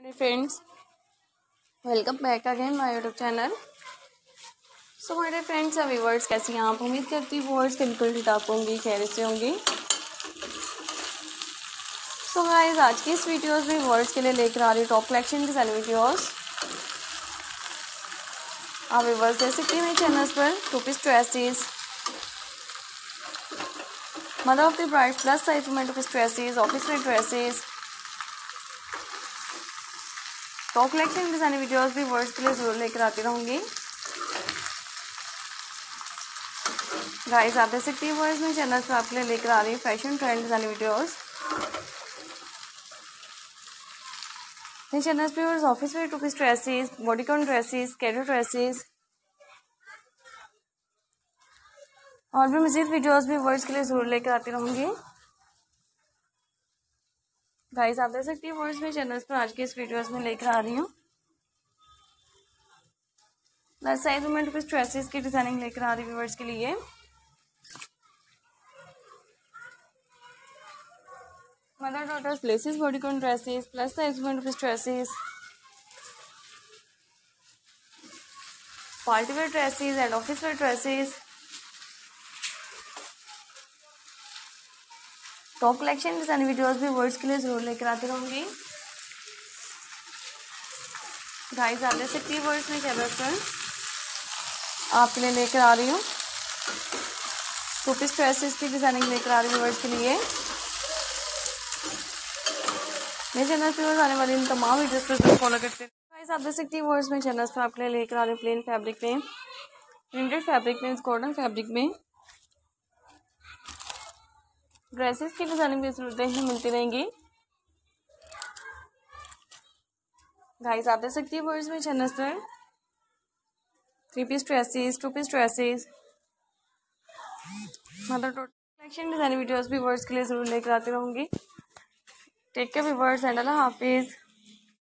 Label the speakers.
Speaker 1: Dear friends, welcome back again my YouTube channel. So my dear friends और viewers, कैसी हैं आप? उम्मीद करती हूँ व्यूअर्स बिल्कुल ठीक ठाक होंगी, खैरियत से होंगी। सो गाइस, आज की इस वीडियोस में व्यूअर्स के लिए लेकर आ रही हूँ टॉप कलेक्शन डिजाइन वीडियोस। आप व्यूअर्स देख सकते हैं मेरे चैनल्स पर two piece dresses, mother of the bride plus size women two piece dresses, office wear dresses, top collection design videos भी व्यूअर्स के लिए जरूर लेकर आती रहूंगी। गाइस, आप देख सकते हैं व्यूअर्स मेरे चैनल पर आपके लिए लेकर आ रही हूँ फैशन ट्रेंड डिजाइन वीडियोस। मेरे चैनल पे viewers office wear two piece dresses, bodycon dresses, casual dresses और भी मजीद वीडियोस भी व्यूअर्स के लिए जरूर लेकर आती रहूंगी। गाइस, आप देख सकती हैं व्यूअर्स मेरे चैनल पर आज के इस वीडियोस में लेकर आ रही हूँ plus size women two piece dresses की डिजाइनिंग लेकर आ रही हूँ व्यूअर्स के लिए। Mother daughters laces bodycon dresses, plus size women two piece dresses, party wear dresses and office wear dresses, top collection design videos भी वर्ड्स के लिए जरूर लेकर आती रहूंगी। गाइस, आप देख सकती है वर्ड्स में चैनल पर आपके लिए लेकर आ रही हूँ टू पीस ड्रेसेस की डिजाइनिंग लेकर आ रही हूँ वर्ड्स के लिए। मेरे चैनल पर आने वाली इन तमाम वीडियोस पर फॉलो करते हैं। गाइस, आप देख सकती है वर्ड्स में चैनल पर आपके लिए लेकर आ रही हूँ प्लेन फैब्रिक में, प्रिंटेड फैब्रिक में, कॉटन फैब्रिक में ड्रेसेस की डिजाइनिंग की जरूरतें ही मिलती रहेंगी। गाइस, आप देख सकती है वर्ड्स में चैनल पर three piece dresses, two piece dresses, मतलब टोटल कलेक्शन डिजाइन वीडियोस भी वर्ड्स के लिए जरूर लेकर आती रहूंगी। टेक केयर व्यूअर्स एंड अल्लाह हाफिज।